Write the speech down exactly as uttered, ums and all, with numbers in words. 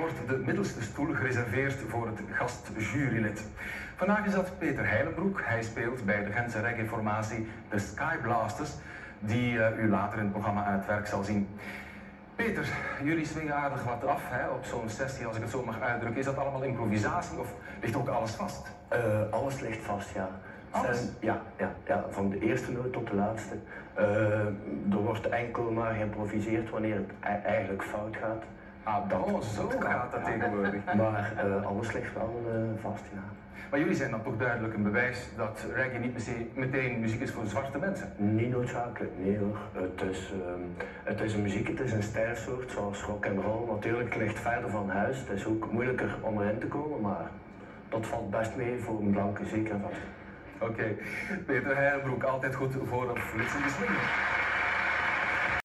wordt de middelste stoel gereserveerd voor het gastjurylid. Vandaag is dat Peter Heilenbroek. Hij speelt bij de Gentse reggae-formatie de Sky Blasters, die uh, u later in het programma aan het werk zal zien. Peter, jullie swingen aardig wat af hè, op zo'n sessie, als ik het zo mag uitdrukken. Is dat allemaal improvisatie of ligt ook alles vast? Uh, alles ligt vast, ja. Alles? Zijn, ja, ja, ja, van de eerste noot tot de laatste. Uh, er wordt enkel maar geïmproviseerd wanneer het e eigenlijk fout gaat. Ah, dat, oh, zo dat gaat dat ja. tegenwoordig. Maar uh, alles ligt wel uh, vast, ja. Maar jullie zijn dan toch duidelijk een bewijs dat reggae niet meteen muziek is voor zwarte mensen? Niet noodzakelijk, nee hoor. Het is, uh, het is een muziek, het is een stijlsoort zoals rock and roll. Natuurlijk ligt verder van huis, het is ook moeilijker om erin te komen, maar dat valt best mee voor een blanke, zeker en vast. Oké, okay. Peter Heilenbroek, altijd goed voor een flitsende swing.